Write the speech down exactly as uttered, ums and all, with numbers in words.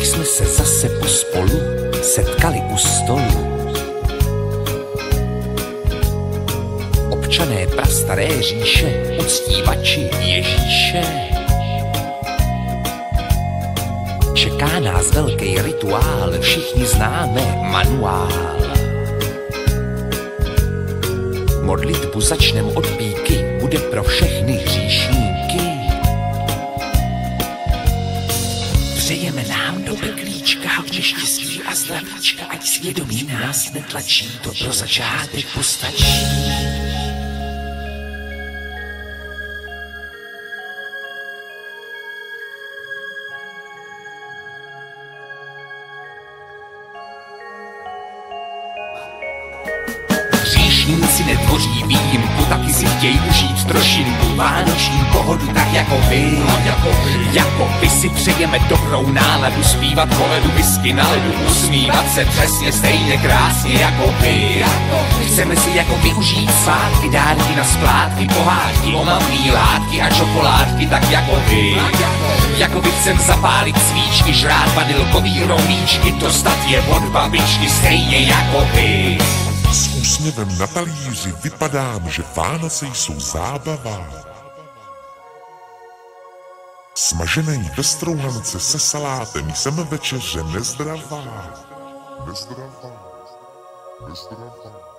Tak jsme se zase pospolu setkali u stolu. Občané prastaré říše, uctívači Ježíše. Čeká nás velký rituál, všichni známe manuál. Modlitbu začnem od píky, bude pro všechny hříšníky. Přejeme nám do peklíčka hodně štěstí a zdravíčka, ať svědomí nás netlačí, to pro začátek postačí. Hříšníci netvoří výjimku, taky si chtějí užít trošinku vánoční pohodu, tak jako vy. Jako vy, jako vy si přejeme dobrou náladu, zpívat koledu, whisky na ledu, usmívat se přesně stejně krásně jako vy. Jako vy. Chceme si jako využít svátky, dárky na splátky, pohádky, omamný látky a čokoládky, tak jako vy. Jako vy chcem zapálit svíčky, žrát vanilkový romíčky, dostat je od babičky stejně jako vy. S úsměvem na talíři vypadám, že Vánoce jsou zábava. Smažený ve strouhance se salátem jsem večeře nezdravá. Nezdravá, nezdravá.